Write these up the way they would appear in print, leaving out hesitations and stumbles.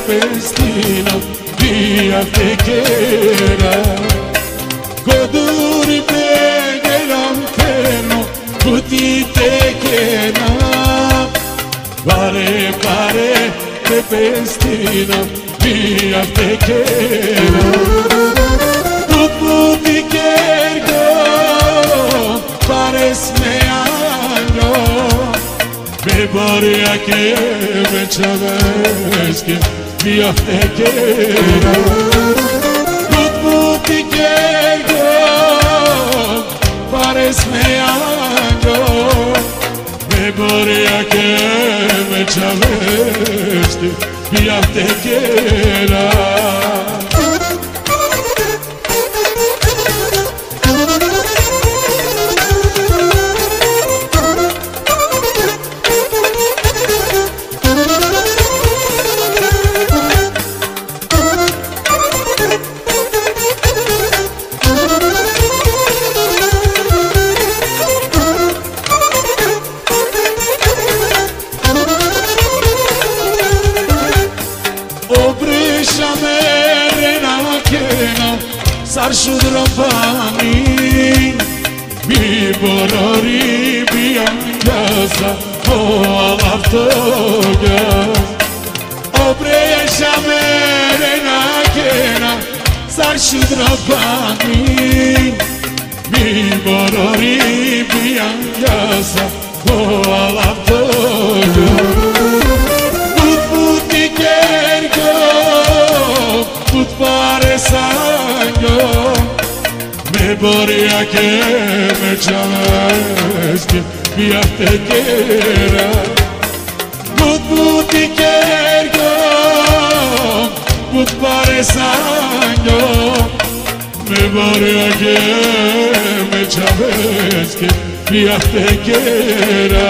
festina via tequera Goduri pe l'anterno tutti tequera Pare pe festina via tequera Tu puti chergo pares me año Memoria que me chaves que via tequera Tu puti chergo pares me año Memoria que me chaves que via tequera Sarșu dropani mi borori bianca o avtoga Obreșa mere na kena Sarșu dropani mi borori bianca o avtoga Put puti kergo put pare sangue Memoria que me chaves que via tequera Put puti kergo put pare sangue Memoria que me chaves que via tequera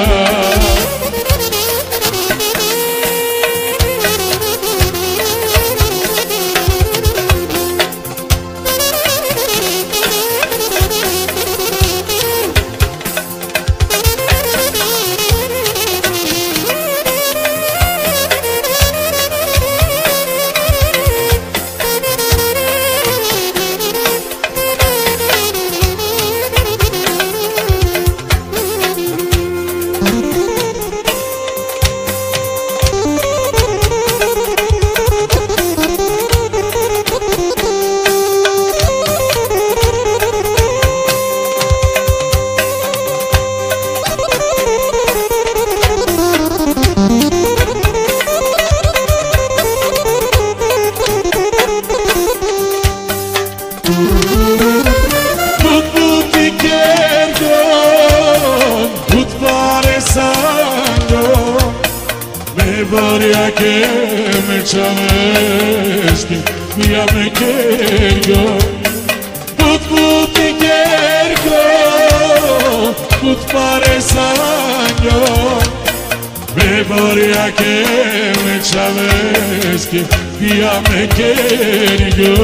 Memoria que me chaves que via me quiero Put puti quiero Put pare sangue Memoria que me chaves que via me quiero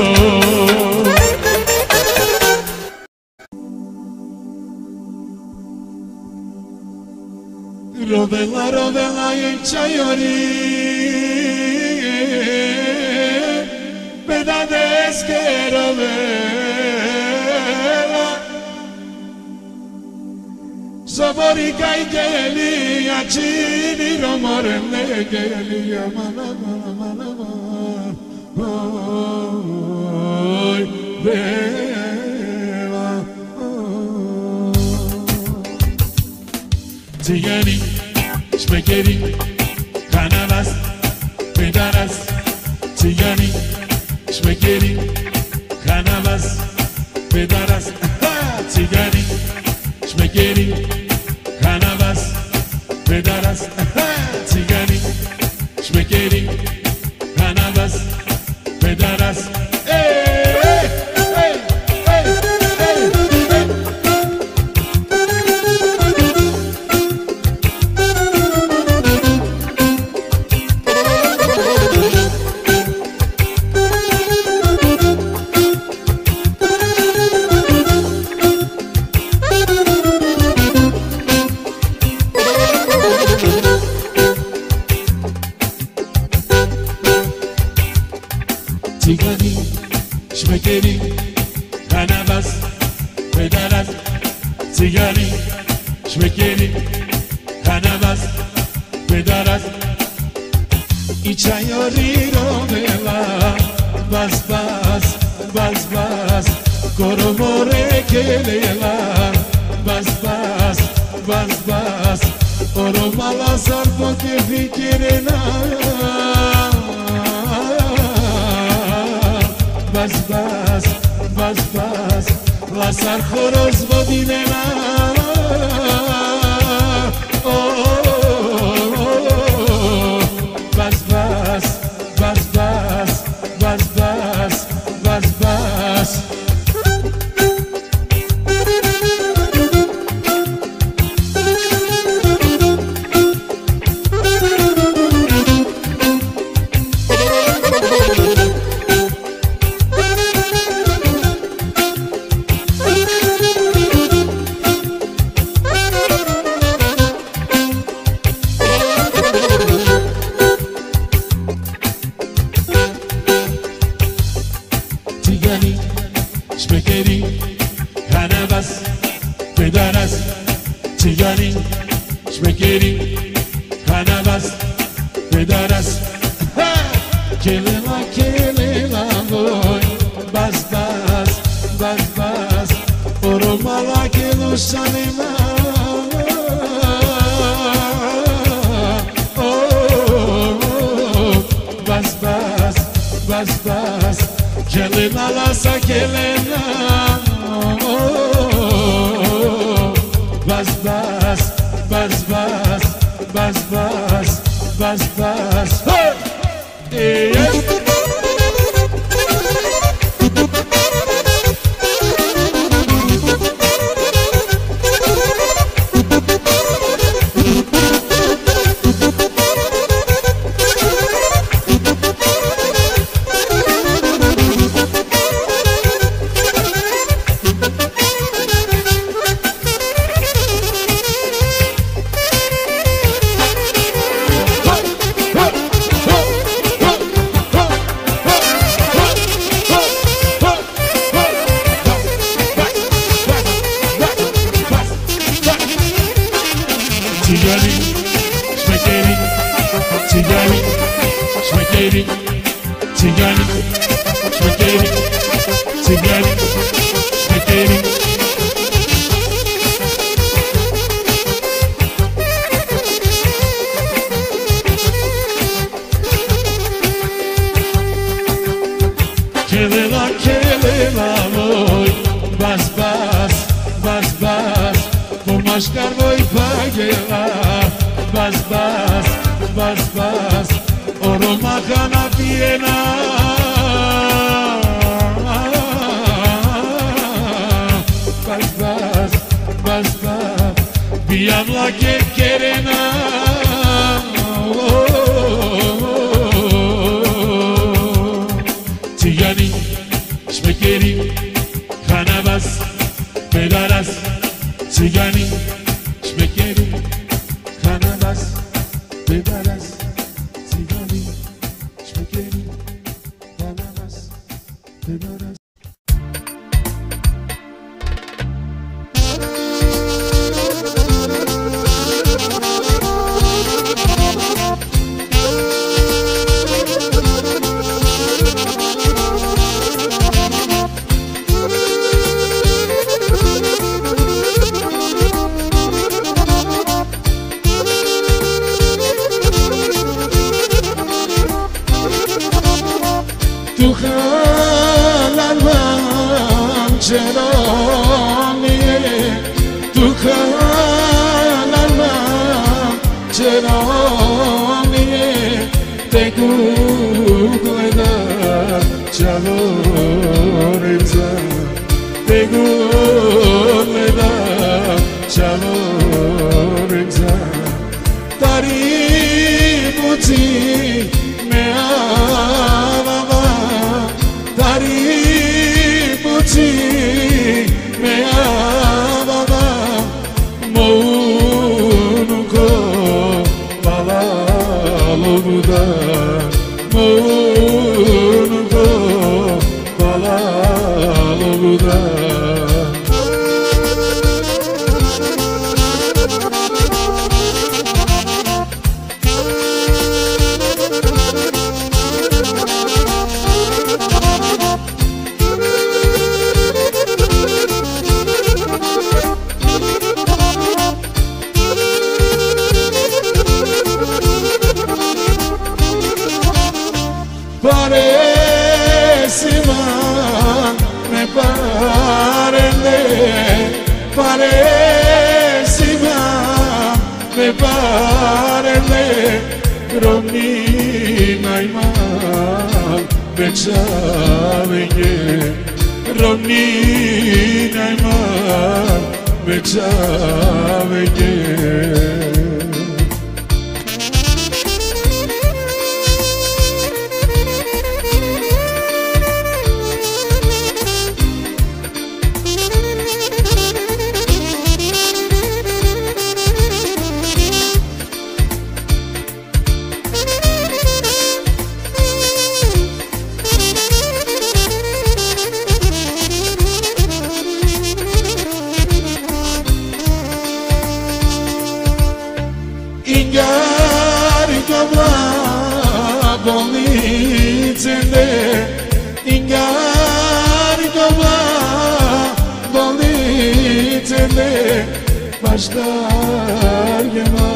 Rovela, rovela in chayori Pedades que rovela Sovorica i geli Acini romorele geli Amana, amana, amana Oy, beva Tigani Şmekeri, kanalas, pedaras Tigani, şmekeri, kanalas, pedaras Tigani, şmekeri, kanalas, pedaras Tigani, şmekeri, kanalas, pedaras Thank you. Țiganii, șmecherii, canavas, pedaras I čajoriro vela Bas, bas, bas, bas Koromore kelela Bas, bas, bas, bas Oromala sarpo ke fikirena Bas, bas, bas, bas Lasar horoz vodinena Bas, bas, bas, bas, bas, bas, bas, bas parele, paresima, me parele, romnina iman, beçavenge, romnina iman, beçavenge. Başlar yema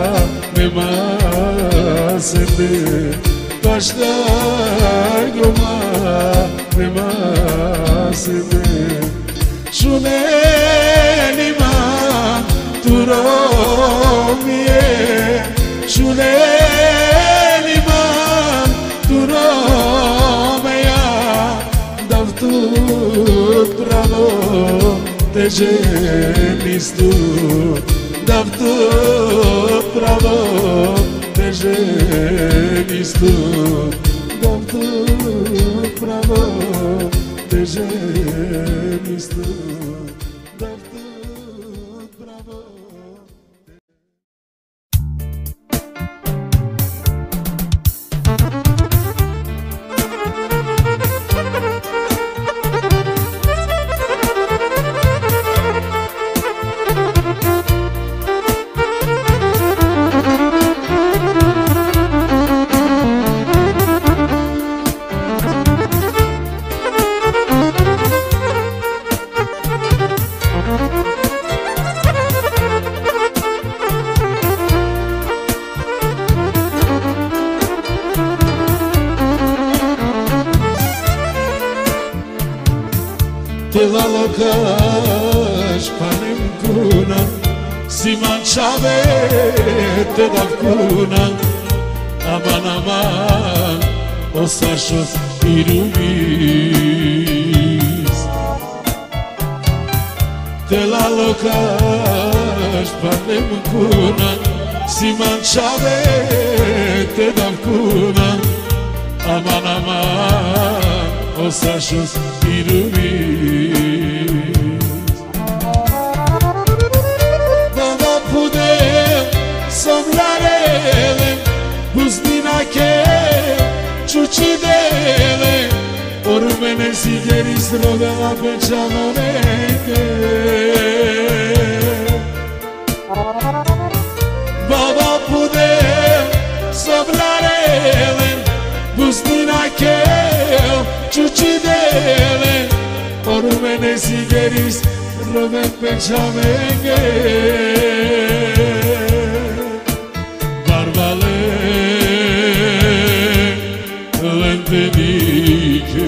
memasende, başlar yema memasende. Şunelima turomie, şunelima turomeya, davtut bravo. Teženistu, davtut pravo, teženistu, davtut pravo, teženistu, davtut pravo. Te la locaș panem cuna, si mangiave te da cuna, aman aman osașos irumis. Te la locaș panem cuna, si mangiave te da cuna, aman aman osașos irumis. Dava pudem somlarele, buzdina che ciucidele, ormene sigeris rodava pe ceamonete. Dava pudem somlarele, buzdina che ciucidele, ormene sigeris rodava pe ceamonete. Barbale lentenike,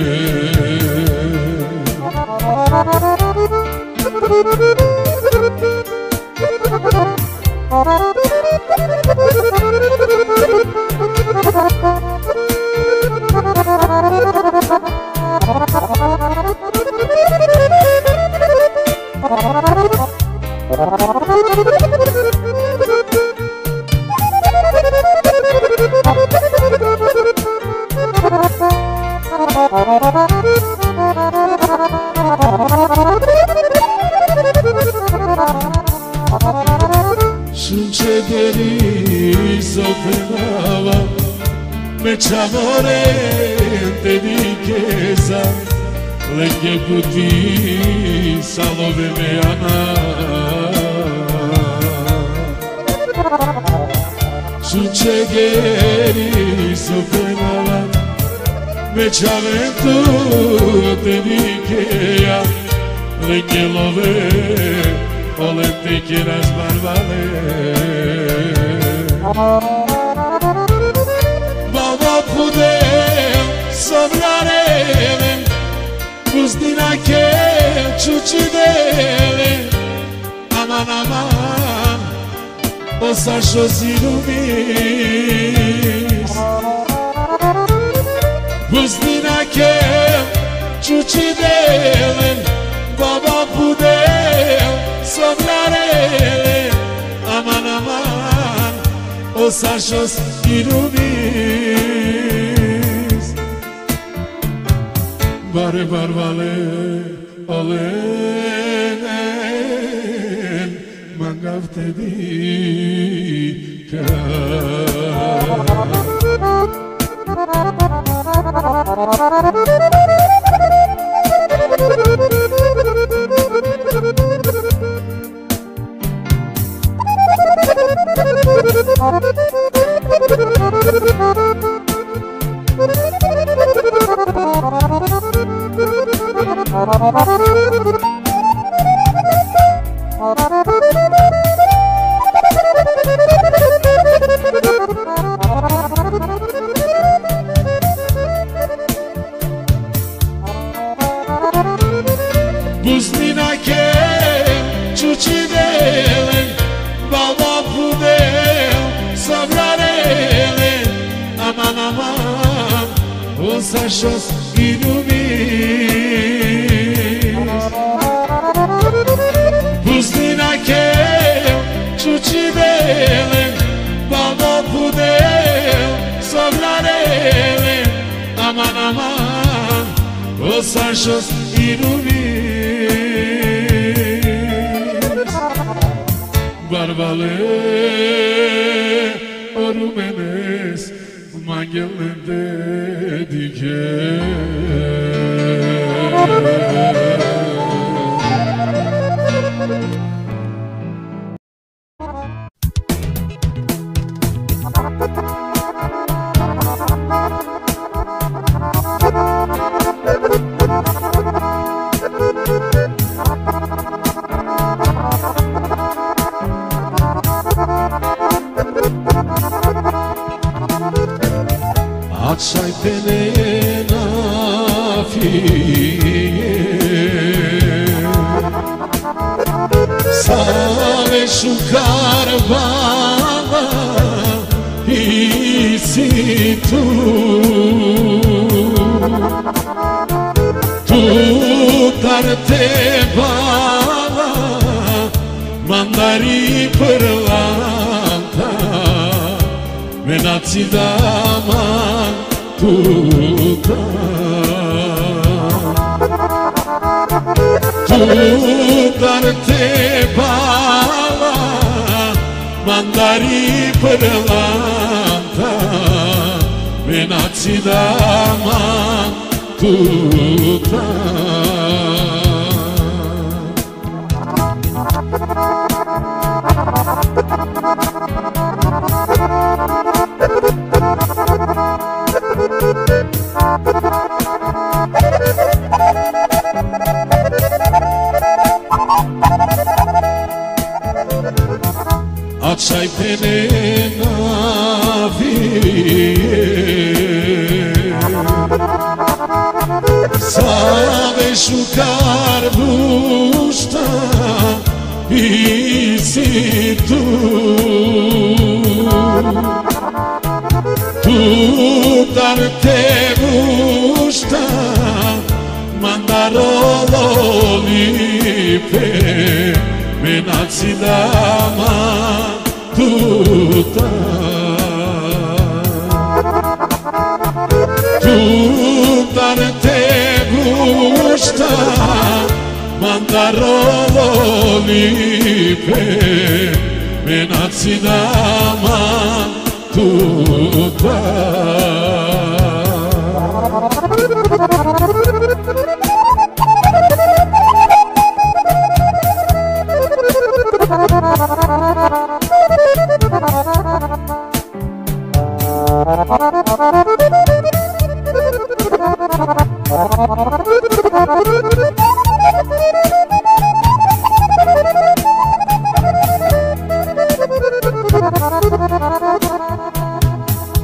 succederi soffermava me c'amorente di chiesa le che puti salove me ana succederi soffermava me c'aventute di chiesa le che love olente quieras barbale. Baba pudem sobrarele, Buzdina che ciucidele Aman aman O sașo zilumis Buzdina che ciucidele Baba pudeu sognarele Aman aman O sașo zilumis Bare barbale olen Mangavte dika Buzdina che ciucidele Baba pudeu sobrarele Aman aman O sașos ilumis Buzdina che ciucidele Baba pudeu sobrarele Aman aman O sașos ilumis Barbale orumenes Mangelende dike Açay pelena fie Save șucar baba Isi tu Tu tarte baba Mandari părlanta Menați dama tuta Tutarte bala Mandari părlanta Menați dama tuta Açay pelena vie Save șucar bușta Isi tu Tu tarte bușta Mandarolo lipe Menați dama tuta Tu tarte bușta Mandarolo lipe Menați dama tuta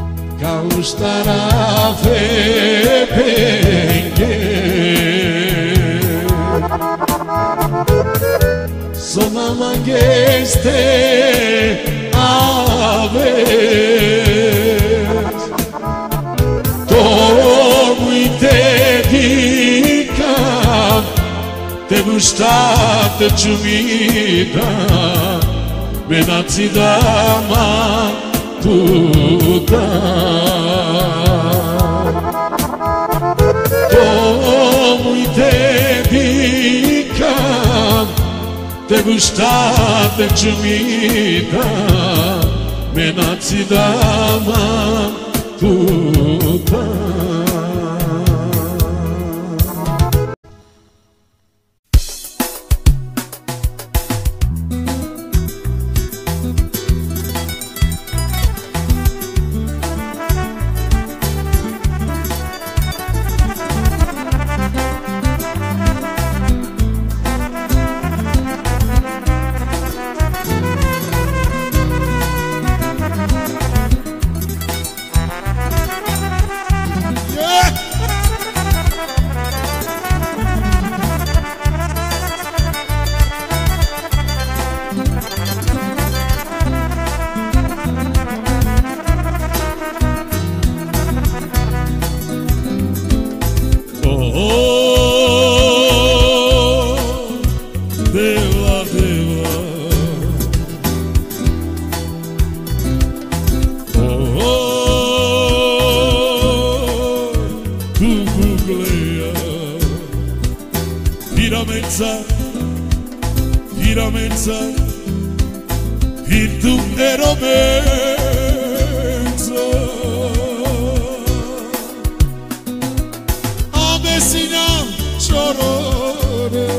Kaustara fe penge Sono mangheste aveți Tomu-i te dicam Te gustate ciumita Benați dama tuta Tomu-i te dicam Te gustate ciumita Benați dama tuta Piramenza, virtu eromenza Amesina chorore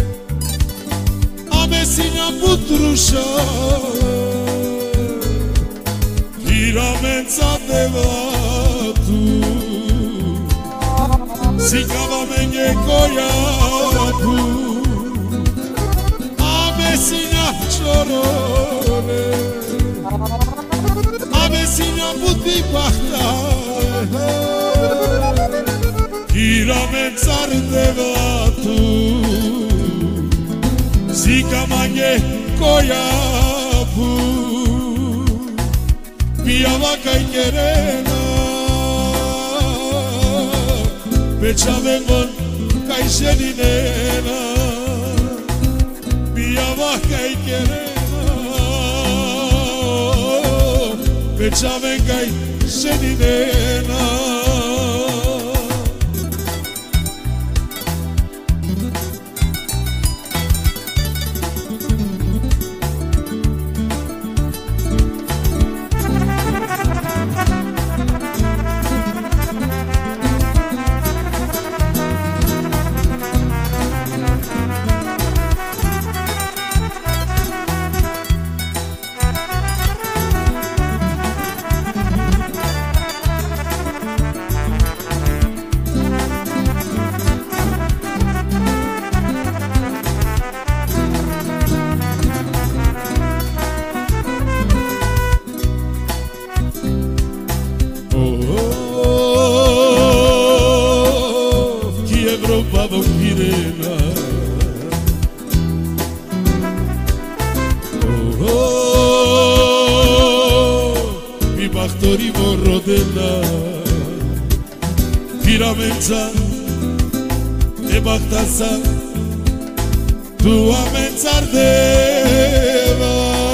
Amesina putrusha Piramenza devatu Sikava menye koyapu Amesina chorore Amesina puti bahta Kiramenza devatu Sikava menye koyapu Piyava kai kerena Beçavengon kai şeninena Piyava kai kerena Beçaven kai şeninena Piramenza e bachtaza tua menzardeva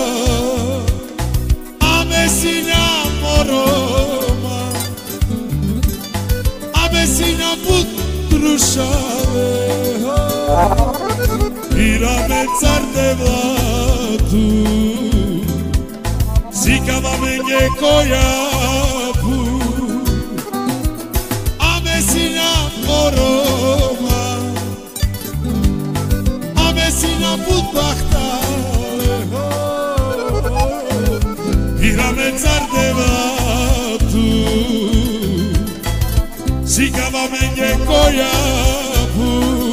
Amesina moroma Amesina putrushave Piramenzardeva tu Sikava menye koyapu Amesina moroma Amesina putbachta Piramenzardeva tu Sikava menye koyapu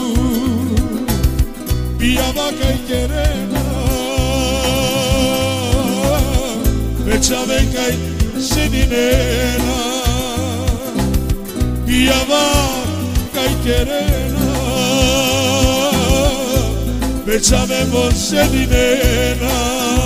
Piyava kai kerena Beçaven kai şeninena Piyava kai kerena već avemo željena.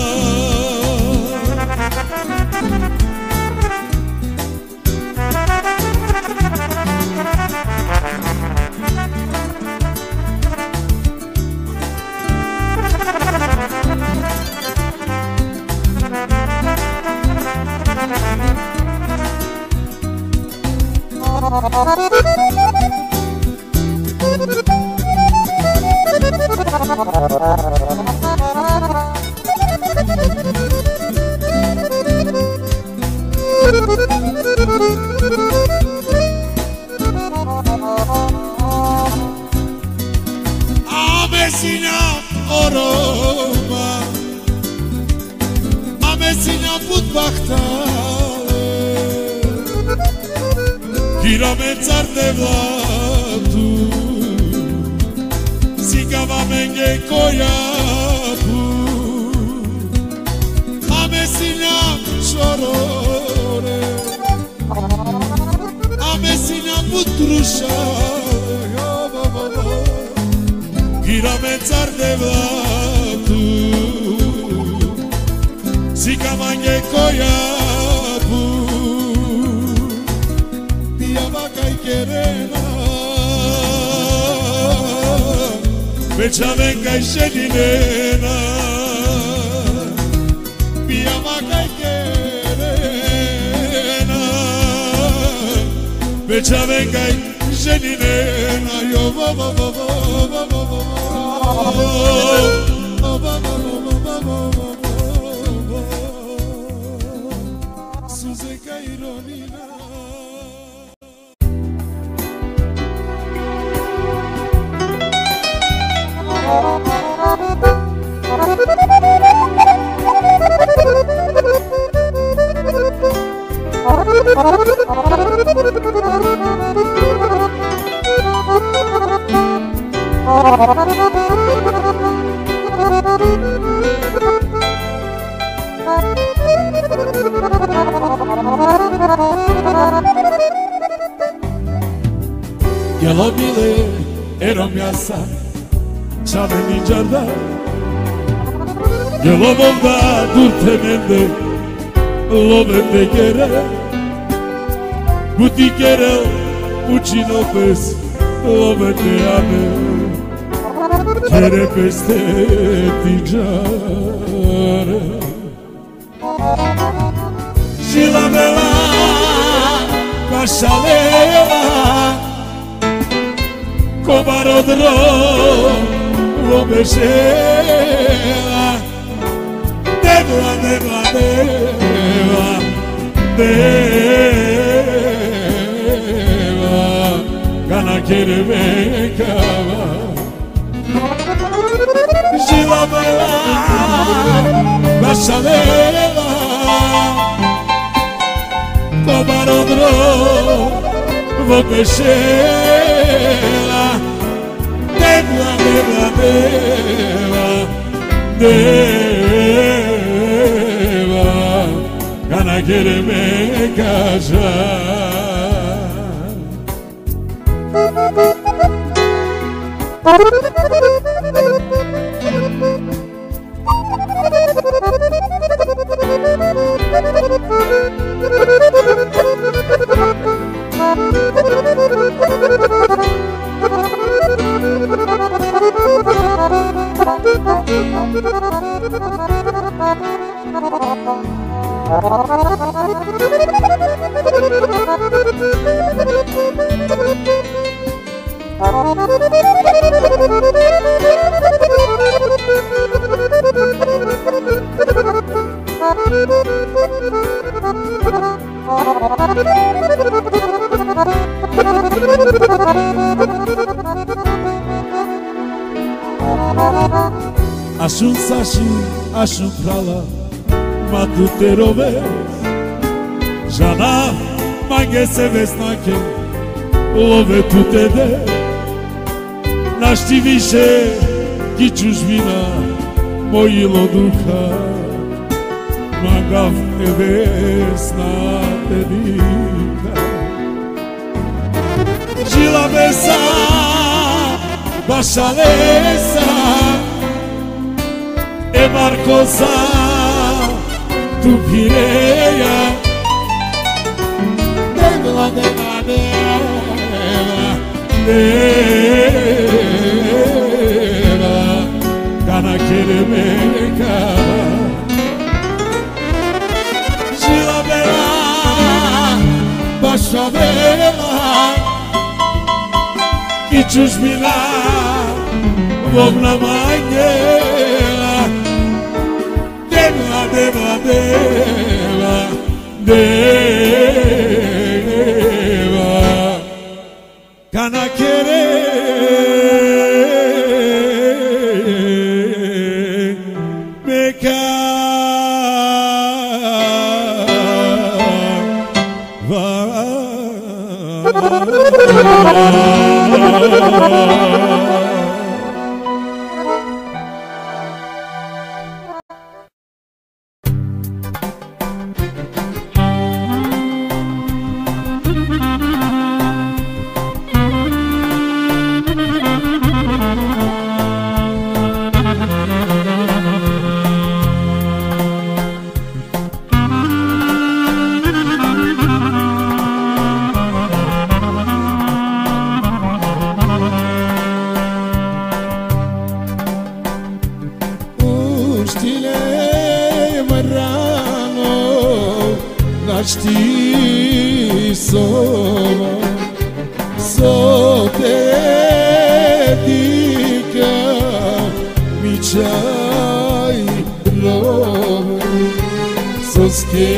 Amesina oroma, amesina putbahtale, kilometar de vlatu, sigava menge kojapu, amesina šorore, amesina putrušale, kilometar de vlatu, sigava menge kojapu, Kerena, već avenga i željena, pijama kaj kerena, već avenga i željena, jo Suzeka i Ronina. Jelo bile erom jasa Čaveni džarda Jelo bomba durte mende Lovende kere Buti kere Učino pes Lovende ame Kere peste ti džare Žila mela Kašalela Komarodro Lobešela Deva, deva, deva Deva Gana kereve kava Žila mela Kašalela Komarodro Lobešela Deva, deva, deva, deva Gana kereme kaja Aşun saşı, aşun prala Matu te rove Žana mange se vesnake Love tu te de Našti više Ki čužbina Mojilo duha Magav vesna te dika Žila besa Baša lesa barcosa tu pireia Deva, deva, deva Kana kelimeka Žila bela, baša bela I čužbina Vovna manjela Deva, deva, deva Deva Kana kere Meka Știi sova sotetica mičaj love soske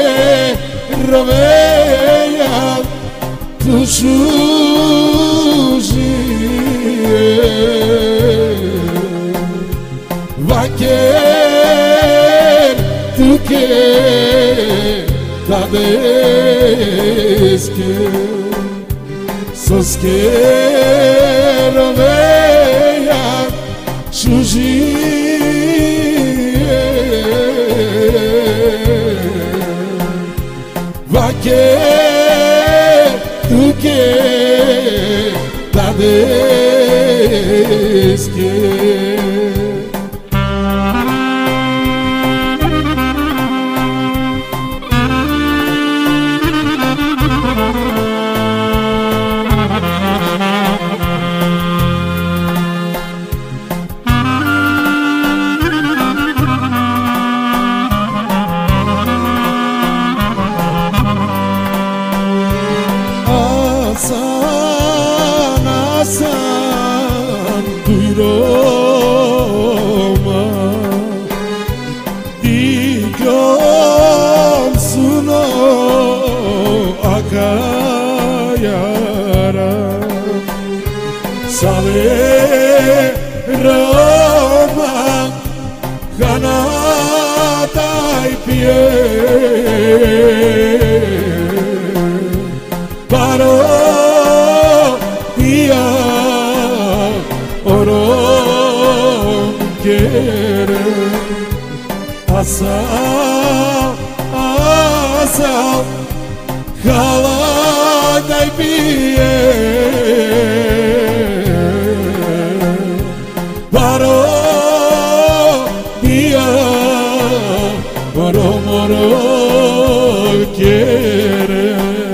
roveja tu šužije vaker tuke Tadeske Soske roveja šužije Vake tuke Tadeske Asan duyuroma Dikom suno akayara Save Roma Kanatay pie Paro Asa, asa, haladay pije Baro, pija, moro, moro, quiere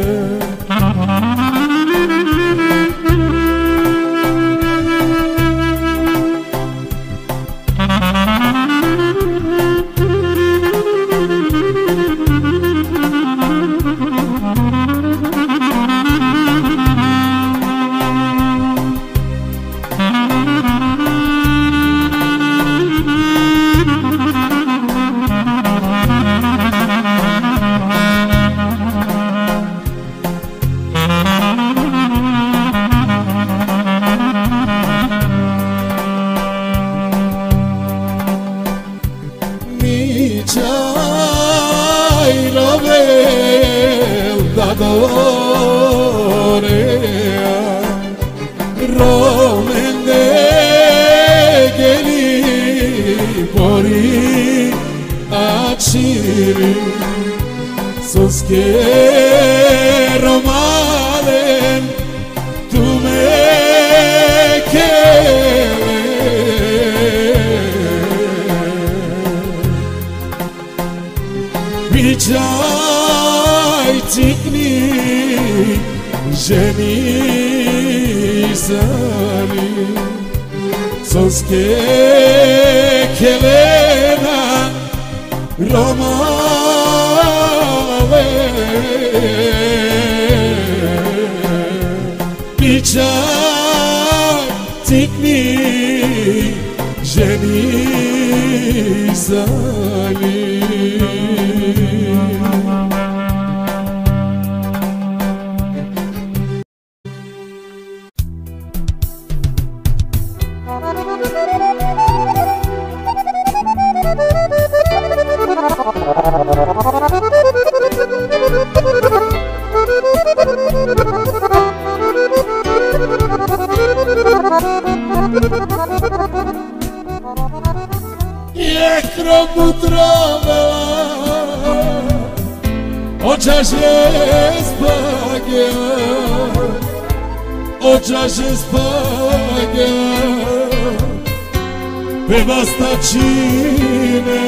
Romende geli pori aciri soske romalen tu me kele Pichai tikni Jeni zani Soske kelena Romave Pichai tikni Jeni zani Očaše spaga Peva stačine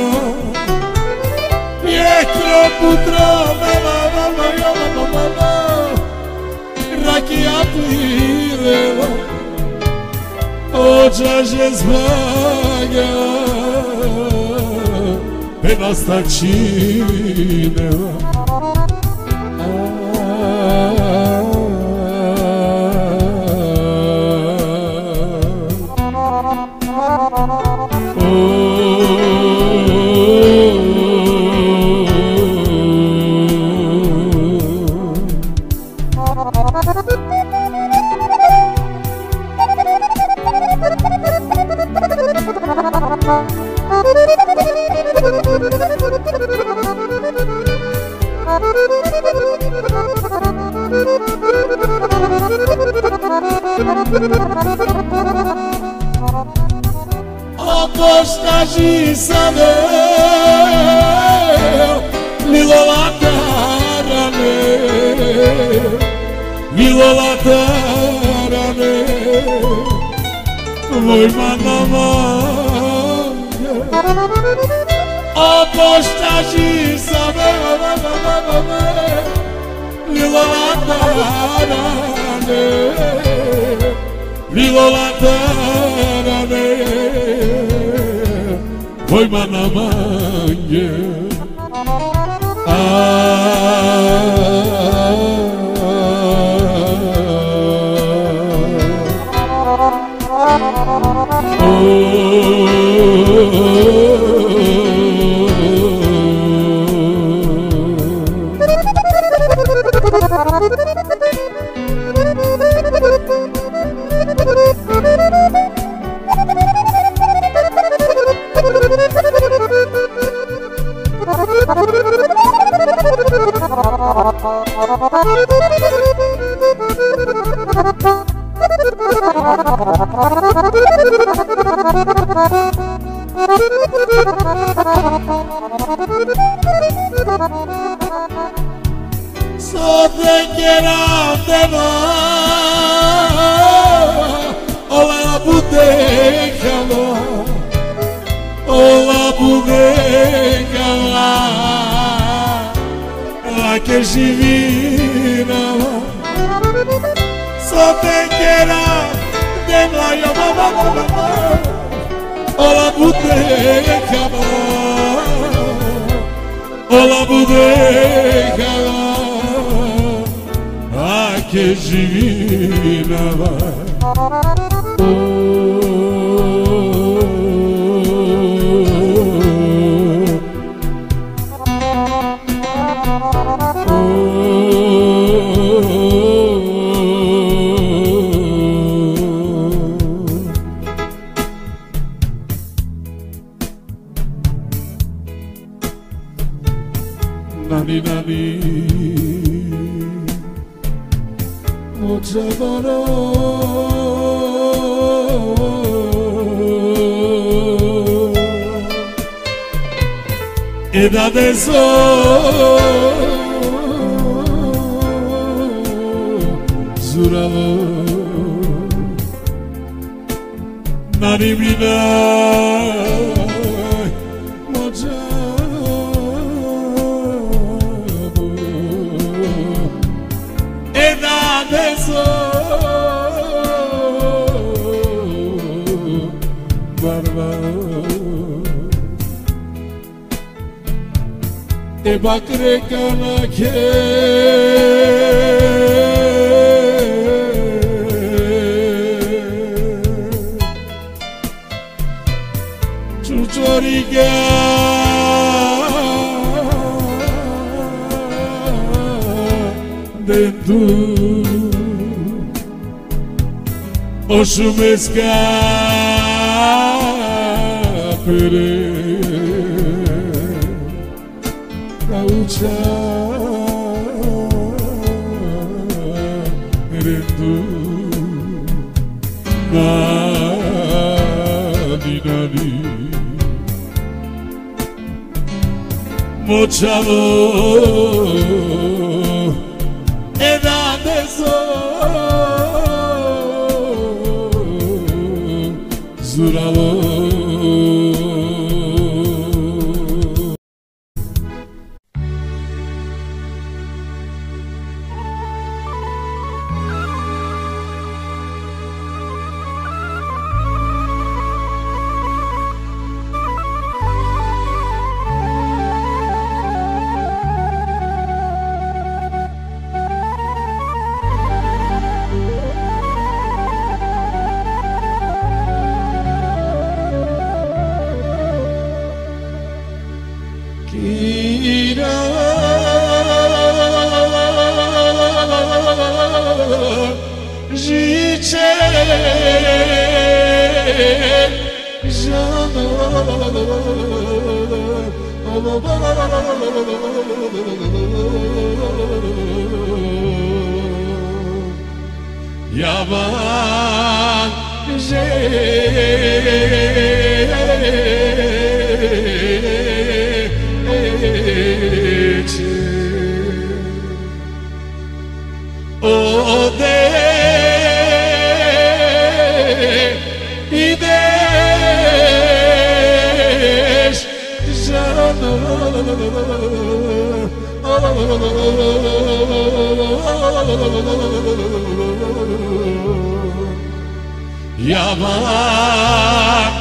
Vjetro putra Rakija pliveva Očaše spaga Peva stačine Apostaji sadeu Lilovatarane Voi manamanga Apostaji sadeu Lilovatarane Voi manamanga So te quiera te va Ola budeca La que divina So te quiera te va Ola budeca Que divina Nani nani Mochavaro Eda de Zuralo Nani mina barba e bakre kana ke chuchoriga dentu oşumeska pere kaucha rendu nadi nadi mochavo edadeso zuravo Yaban o de ides jana yaban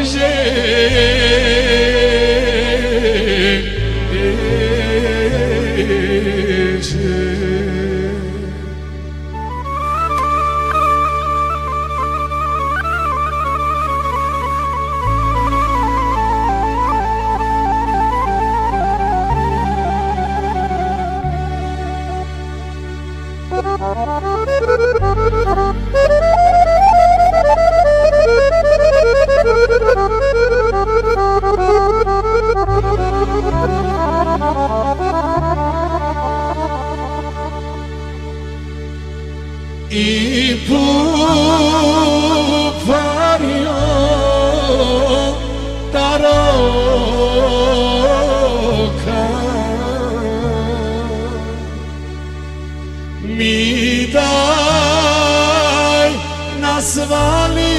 I pupario taroka mi daj nasvali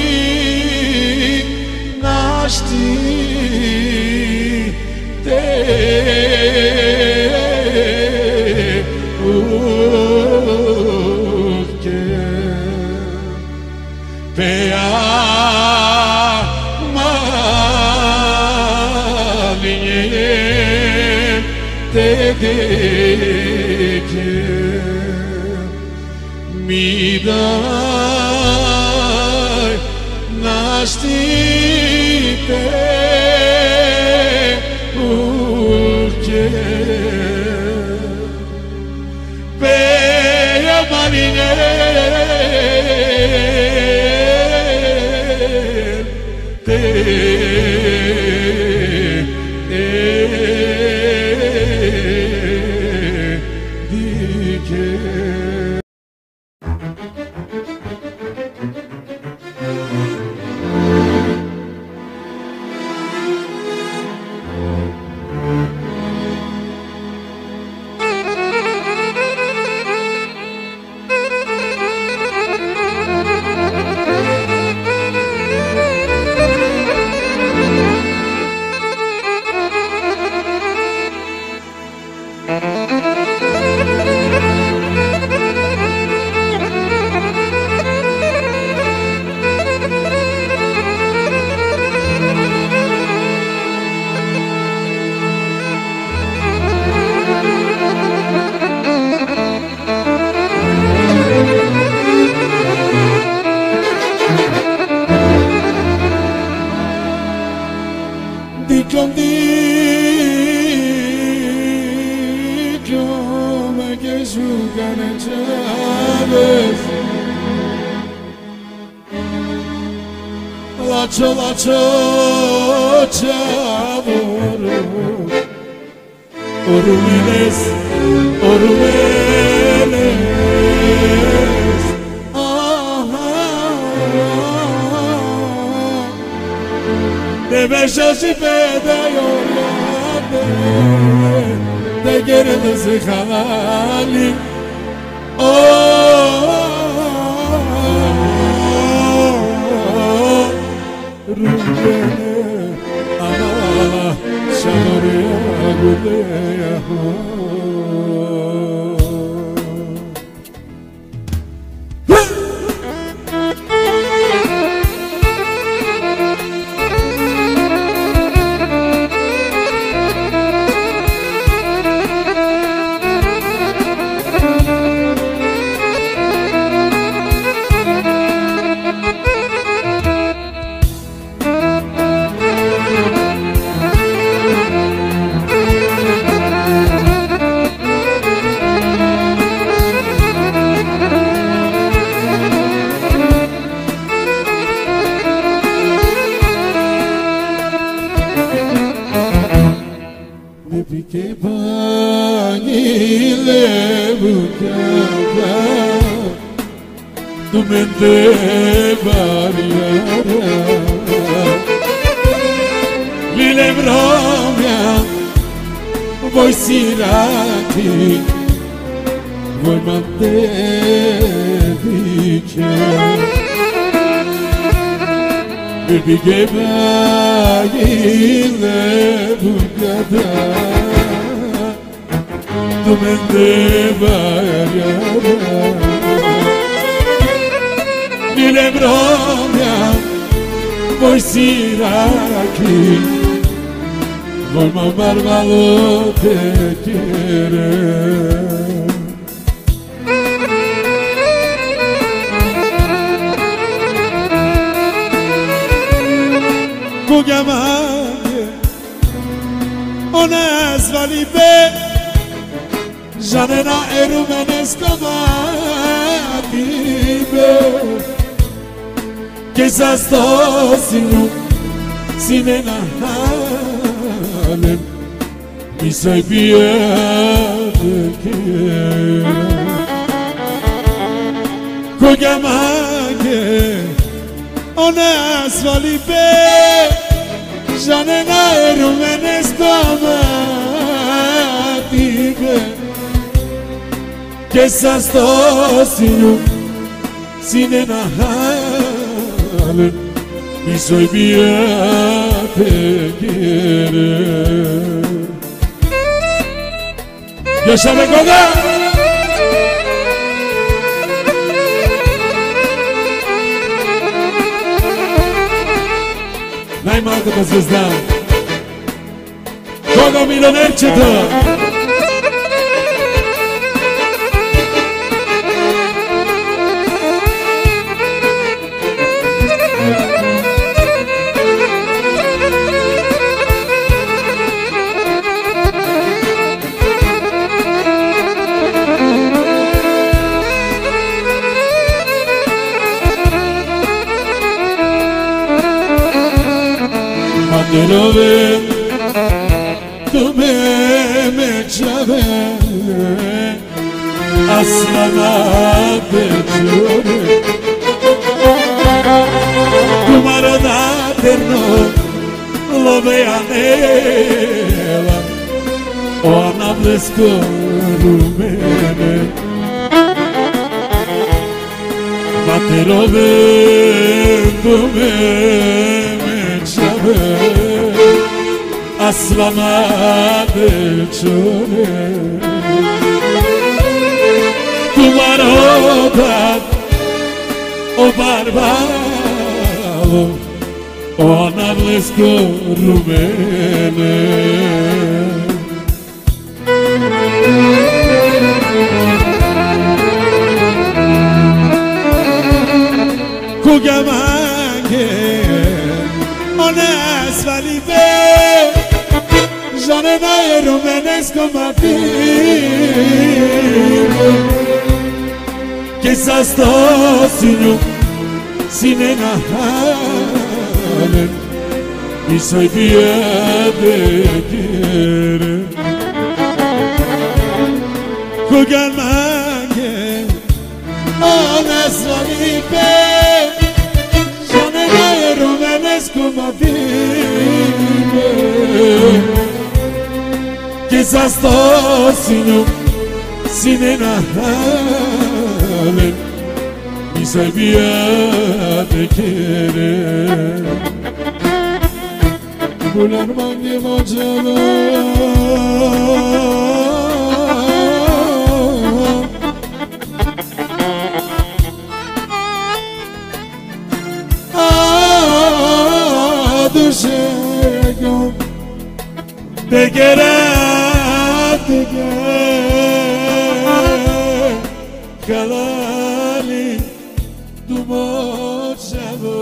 našti te Pea malinye te deke mi dai našti te uke Pea malinye me que jugan en Chávez Laço çavuru Orumeles De beşas y pedayolade De geredes halali Rümbene ana şanarıya güleya Pike panile bucata Tu mente variara Lile bromia Voi sirati Voi mantevice Pike panile bucata Tu mente variara Lile bromia Voi siraki Voi malvado te quiere Kugamane Ona zvali be Žanena erumenes komatibe Che sa sto sine na halem Mi sai piede che Kugamane Ona zvali be Žanena erumenes komatibe Che sa sto sine na halem Mi soy bien te quiere Ya sabe Goga Najmalka zvezda Goga milionerčeta Pero ven, tú me llaves Aslana de chore Tu maroda terno Lo veanela O anablesko rumene Ma pero ven, tú me llaves Aslana del chore Tu maroda O barbaro O anablesko rumene Kugamange Ona svali be Žanena je rumenesko ma fine Che sa sto sinena halen I sai piede kere Kogan mange Ona svanipe Žanena je rumenesko ma fine Che sa sto sinena halen I sai piede kere Bulan mangi mocelo Dušego Te kere Kalali Tu mocelo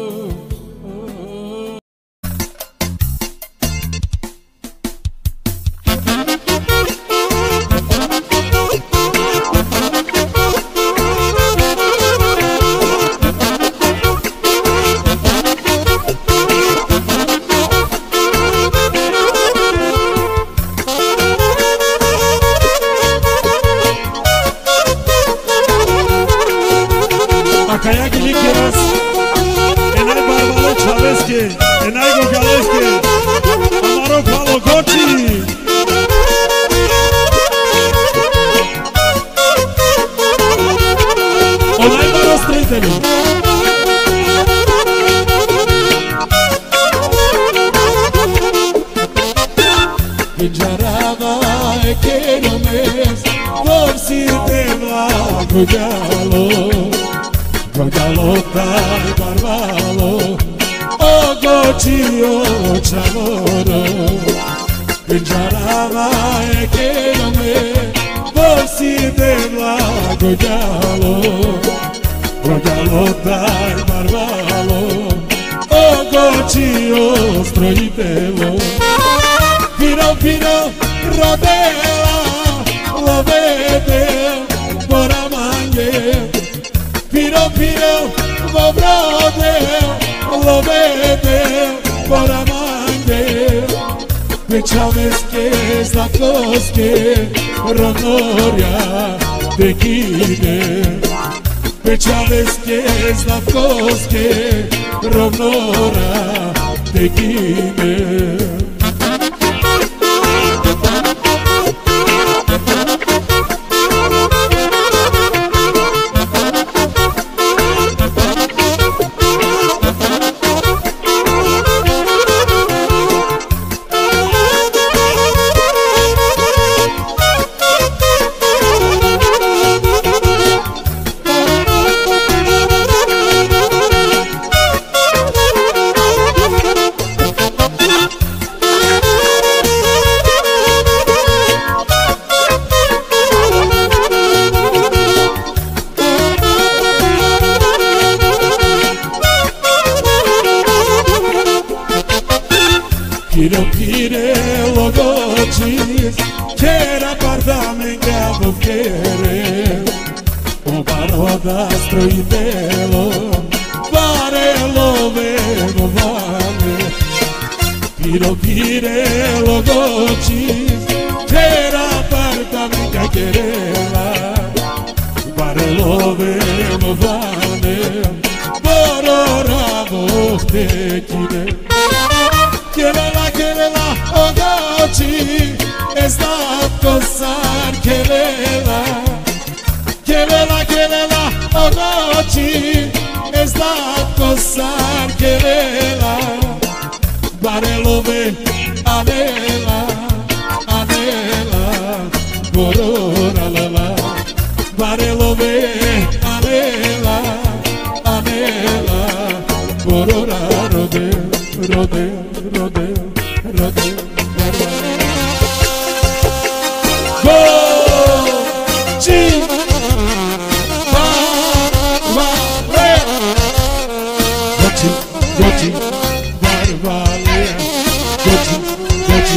Gogalo taj barbalo Ogočio čavoro Pinđarava je kerome Vosi devla gogalo Gogalo taj barbalo Ogočio strojitelo Piro rodela Lovede Poramanje Piro vobrode Lovede Poramanje Pečaveske, zlatovske Ronorja Tekine Pečaveske, zlatovske Rovnora Tekine Pire logocis Kera pardamenga bufkere O baroda strojitelo Varelo veno vale Pire logocis Kera pardamenga kerela Varelo veno vale Borora voftekine Kelela, ogoči, zlatko sar kelela ogoči, zlatko sar kelela Barelove, anela, gorora lala Barelove, anela, gorora rode Goci,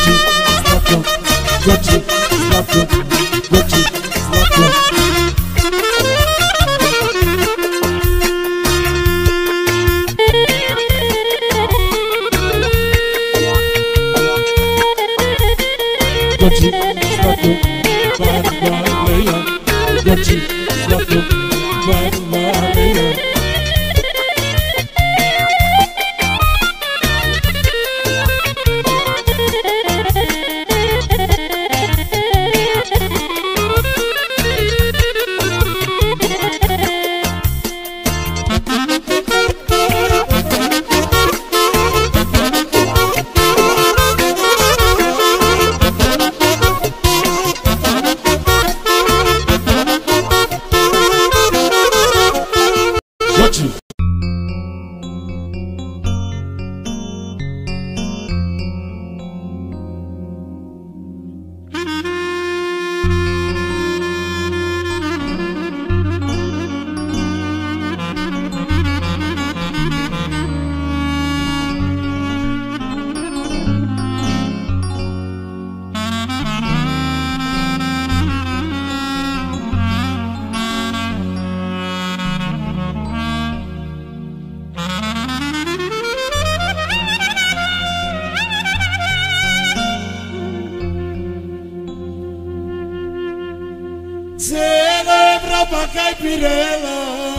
Goci, Zlatko, Goci, Zlatko, Goci, Zlatko. Goci, Zlatko, Barbareja. Goci, Zlatko, Barbareja. Celebra cai pirela,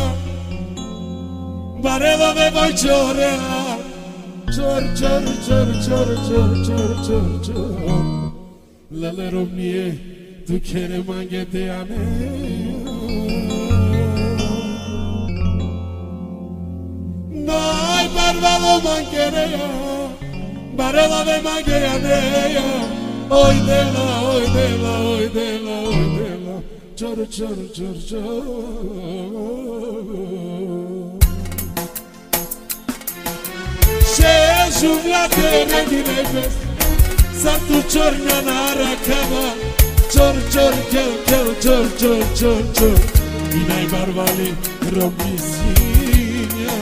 barela de voi ciorela, cior cior cior cior cior cior cior cior. Lalero mie, tu kere mangete ane. Noi barbalo mangerea, barela de mangerea. Oi dela, oi dela, oi dela, oi dela. Cior cior cior cior. Se juvlate redinebes, santu ciornia nara cava. Cior cior cior cior cior cior cior cior. Inai barbali robisinia.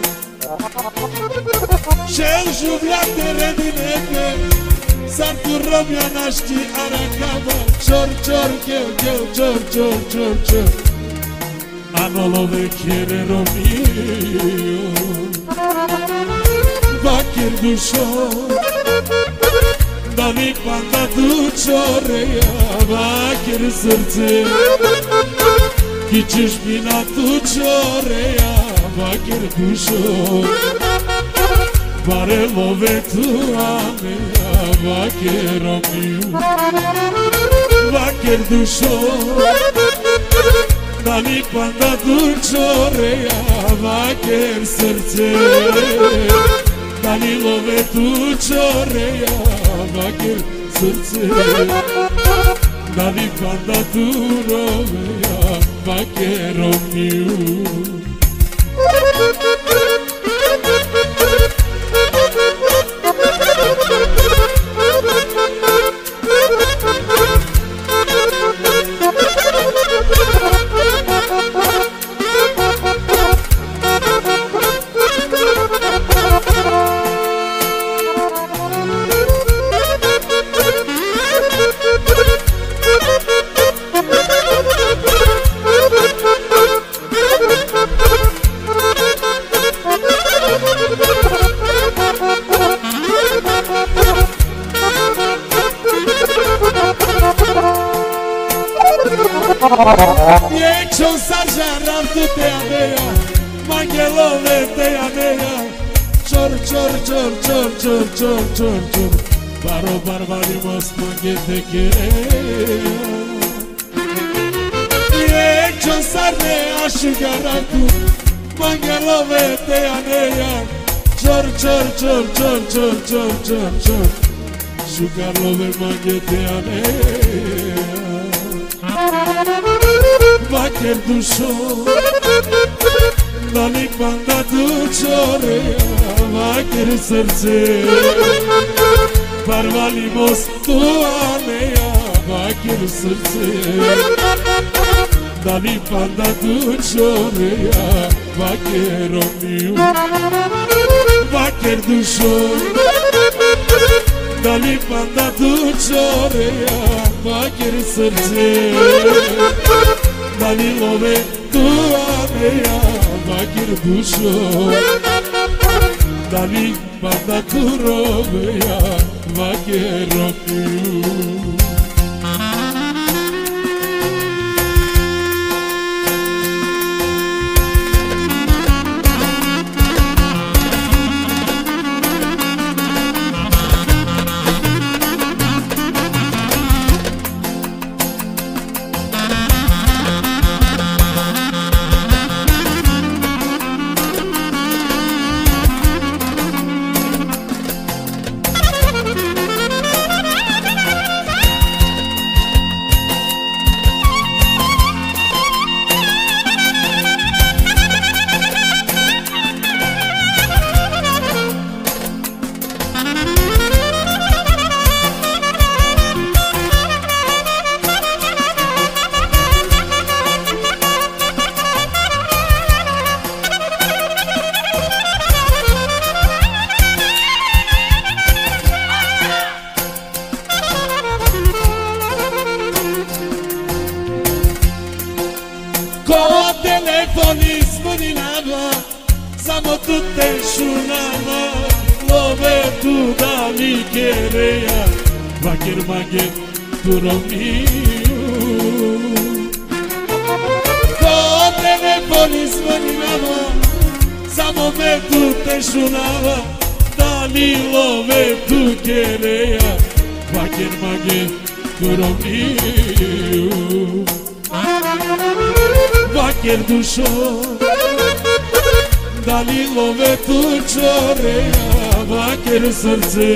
Se juvlate redinebes, santu romia naști aracava. Cior cior cior cior cior cior cior cior. Anolo vecchiere romio. Vakir dušo, da mi panda dučoreja, vakir srce, ki ćeš mi na dučoreja, vakir dušo, barelove tu ameja, vakir romiju, vakir dušo, da mi panda dučoreja, vakir srce, Danilove tu cioreja, vakir srce. Dani panda tu roveja, vakerom nju. Niečo sa žaram tu te aneja, mangelove te aneja. Čor, čor, čor, čor, čor, čor, čor, čor. Baro barbarimos mangete kereja. Niečo sa ne ašugaram tu, mangelove te aneja. Čor, čor, čor, čor, čor, čor, čor, čor. Šugarlove mangete aneja. Vakir dušo, da mi panda dučoreja, vakir srce, barvali mostu aneja, vakir srce, da mi panda dučoreja, vakirom nju, vakir dušo, Da li panda tu čoreja, vakir srce. Da li love tu aneja, vakir dušo. Da li panda tu robeja, vakir ropiju. Ko telefoni zvonilava, samo tu te šunava. Love tu da mi kereja, vakir maget tu romiju. Ko telefoni zvonilava, samo me tu te šunava. Da mi love tu kereja, vakir maget tu romiju. Vakir dušo, da li love tu čoreja, vakir srce.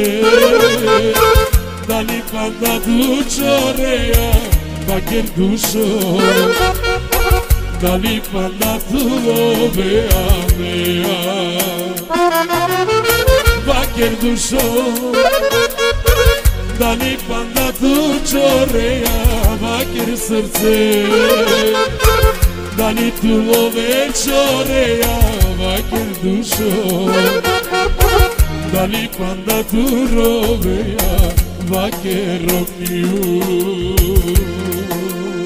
Da li panda tu čoreja, vakir dušo. Da li panda tu love aneja, vakir dušo. Da li panda tu čoreja, vakir srce. Da li tu love čoreja, vakir dušo. Da li panda tu robeja, vakir romiju.